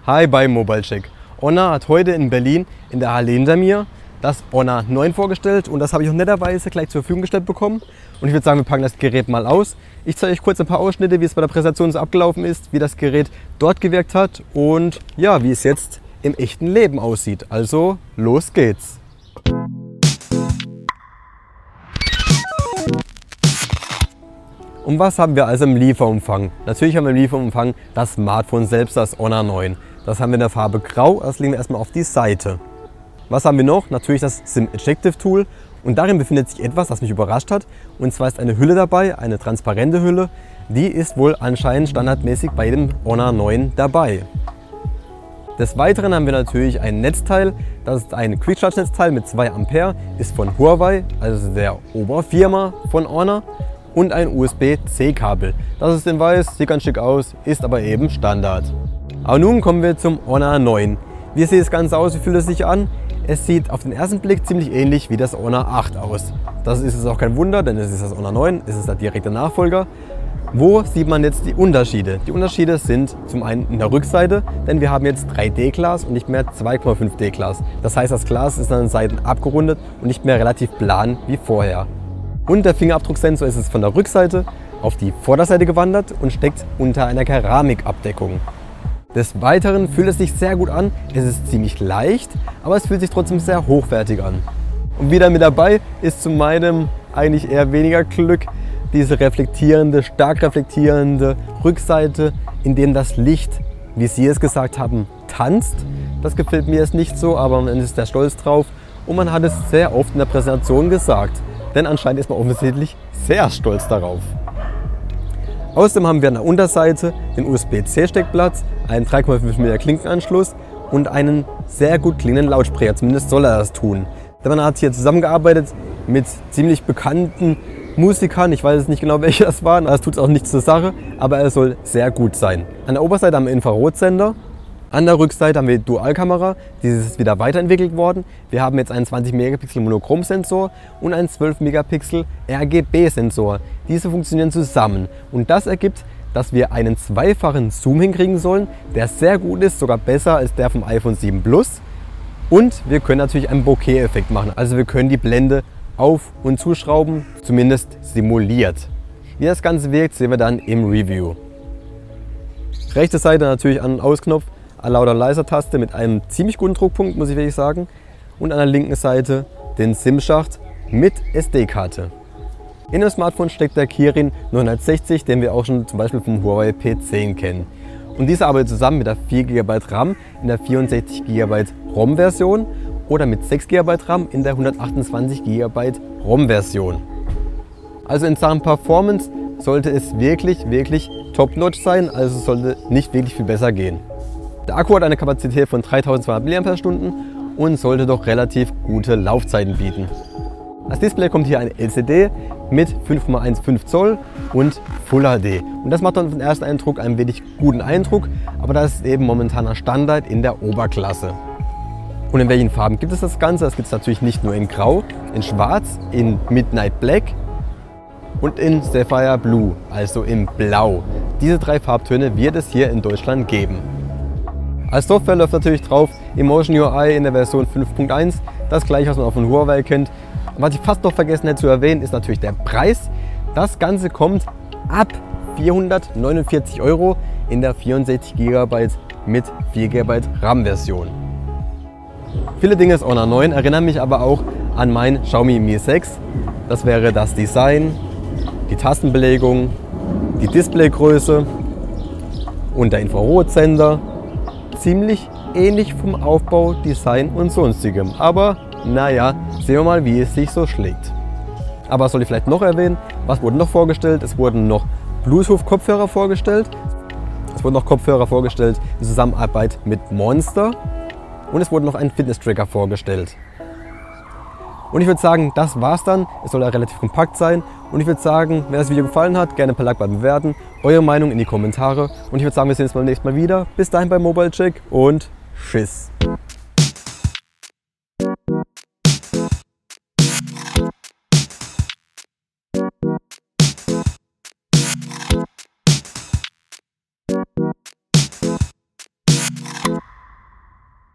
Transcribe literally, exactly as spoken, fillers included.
Hi bei MobileCheck. Honor hat heute in Berlin in der Halle hinter mir das Honor neun vorgestellt und das habe ich auch netterweise gleich zur Verfügung gestellt bekommen. Und ich würde sagen, wir packen das Gerät mal aus. Ich zeige euch kurz ein paar Ausschnitte, wie es bei der Präsentation so abgelaufen ist, wie das Gerät dort gewirkt hat und ja, wie es jetzt im echten Leben aussieht. Also los geht's! Und was haben wir also im Lieferumfang? Natürlich haben wir im Lieferumfang das Smartphone selbst, das Honor neun. Das haben wir in der Farbe Grau, das legen wir erstmal auf die Seite. Was haben wir noch? Natürlich das SIM Ejective Tool und darin befindet sich etwas, das mich überrascht hat. Und zwar ist eine Hülle dabei, eine transparente Hülle. Die ist wohl anscheinend standardmäßig bei dem Honor neun dabei. Des Weiteren haben wir natürlich ein Netzteil, das ist ein Quick-Charge-Netzteil mit zwei Ampere, ist von Huawei, also der Oberfirma von Honor. Und ein U S B C Kabel. Das ist in weiß, sieht ganz schick aus, ist aber eben Standard. Aber nun kommen wir zum Honor neun. Wie sieht das Ganze aus, wie fühlt es sich an? Es sieht auf den ersten Blick ziemlich ähnlich wie das Honor acht aus. Das ist es auch kein Wunder, denn es ist das Honor neun, es ist der direkte Nachfolger. Wo sieht man jetzt die Unterschiede? Die Unterschiede sind zum einen in der Rückseite, denn wir haben jetzt drei D Glas und nicht mehr zwei Komma fünf D Glas. Das heißt, das Glas ist an den Seiten abgerundet und nicht mehr relativ plan wie vorher. Und der Fingerabdrucksensor ist es von der Rückseite auf die Vorderseite gewandert und steckt unter einer Keramikabdeckung. Des Weiteren fühlt es sich sehr gut an, es ist ziemlich leicht, aber es fühlt sich trotzdem sehr hochwertig an. Und wieder mit dabei ist zu meinem eigentlich eher weniger Glück diese reflektierende, stark reflektierende Rückseite, in dem das Licht, wie Sie es gesagt haben, tanzt. Das gefällt mir jetzt nicht so, aber man ist sehr stolz drauf und man hat es sehr oft in der Präsentation gesagt. Denn anscheinend ist man offensichtlich sehr stolz darauf. Außerdem haben wir an der Unterseite den U S B C Steckplatz, einen drei Komma fünf Millimeter Klinkenanschluss und einen sehr gut klingenden Lautsprecher, zumindest soll er das tun. Denn man hat hier zusammengearbeitet mit ziemlich bekannten Musikern, ich weiß jetzt nicht genau welche das waren, das tut auch nichts zur Sache, aber er soll sehr gut sein. An der Oberseite haben wir Infrarotsender. An der Rückseite haben wir Dualkamera, dieses ist wieder weiterentwickelt worden. Wir haben jetzt einen zwanzig Megapixel Monochrom-Sensor und einen zwölf Megapixel R G B-Sensor. Diese funktionieren zusammen und das ergibt, dass wir einen zweifachen Zoom hinkriegen sollen, der sehr gut ist, sogar besser als der vom iPhone sieben Plus. Und wir können natürlich einen Bokeh-Effekt machen, also wir können die Blende auf- und zuschrauben, zumindest simuliert. Wie das Ganze wirkt, sehen wir dann im Review. Rechte Seite natürlich An- und Ausknopf. Lauter und leiser Taste mit einem ziemlich guten Druckpunkt, muss ich wirklich sagen. Und an der linken Seite den SIM-Schacht mit S D-Karte. In dem Smartphone steckt der Kirin neunhundertsechzig, den wir auch schon zum Beispiel vom Huawei P zehn kennen. Und dieser arbeitet zusammen mit der vier Gigabyte RAM in der vierundsechzig Gigabyte ROM-Version oder mit sechs Gigabyte RAM in der hundertachtundzwanzig Gigabyte ROM-Version. Also in Sachen Performance sollte es wirklich, wirklich top-notch sein, also sollte nicht wirklich viel besser gehen. Der Akku hat eine Kapazität von dreitausendzweihundert Milliampere-Stunden und sollte doch relativ gute Laufzeiten bieten. Als Display kommt hier ein L C D mit fünf Komma fünfzehn Zoll und Full H D. Und das macht dann auf den ersten Eindruck einen wirklich guten Eindruck, aber das ist eben momentaner Standard in der Oberklasse. Und in welchen Farben gibt es das Ganze? Das gibt es natürlich nicht nur in Grau, in Schwarz, in Midnight Black und in Sapphire Blue, also in Blau. Diese drei Farbtöne wird es hier in Deutschland geben. Als Software läuft natürlich drauf Emotion U I in der Version fünf Punkt eins, das gleiche, was man auch von Huawei kennt. Und was ich fast noch vergessen hätte zu erwähnen, ist natürlich der Preis. Das Ganze kommt ab vierhundertneunundvierzig Euro in der vierundsechzig Gigabyte mit vier Gigabyte RAM-Version. Viele Dinge des Honor neun erinnern mich aber auch an mein Xiaomi Mi sechs. Das wäre das Design, die Tastenbelegung, die Displaygröße und der Infrarotsender. Ziemlich ähnlich vom Aufbau, Design und sonstigem. Aber naja, sehen wir mal, wie es sich so schlägt. Aber was soll ich vielleicht noch erwähnen? Was wurde noch vorgestellt? Es wurden noch Bluetooth-Kopfhörer vorgestellt. Es wurden noch Kopfhörer vorgestellt in Zusammenarbeit mit Monster. Und es wurde noch ein Fitness-Tracker vorgestellt. Und ich würde sagen, das war's dann. Es soll ja relativ kompakt sein. Und ich würde sagen, wenn das Video gefallen hat, gerne per Like bewerten. Eure Meinung in die Kommentare. Und ich würde sagen, wir sehen uns beim nächsten Mal wieder. Bis dahin bei MobileCheck und tschüss.